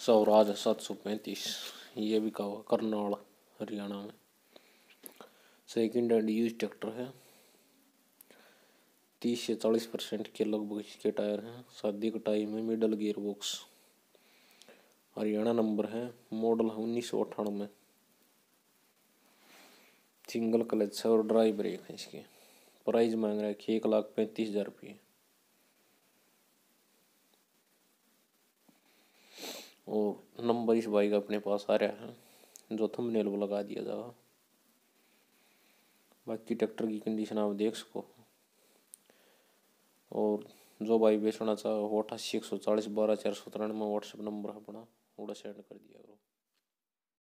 स्वराज 735, ये भी कहा करनाल हरियाणा में। सेकेंड हैंड यूज ट्रैक्टर है, 30 से 40% के लगभग इसके टायर हैं। शादी कटाई में middle gear box. Haryana number है, मॉडल है 1998। सिंगल क्लच है और ड्राई ब्रेक है इसके। प्राइस मांग रहा है कि 1,35,000 रुपये। और नंबर इस बाइक अपने पास आ रहा है, जो थंबनेल वो लगा दिया जाएगा। बाकी ट्रैक्टर की कंडीशन आप देख सको। और जो भाई बेचना चाहो 88 140 12 493 व्हाट्सएप नंबर है अपना, वो सेंड कर दिया करो।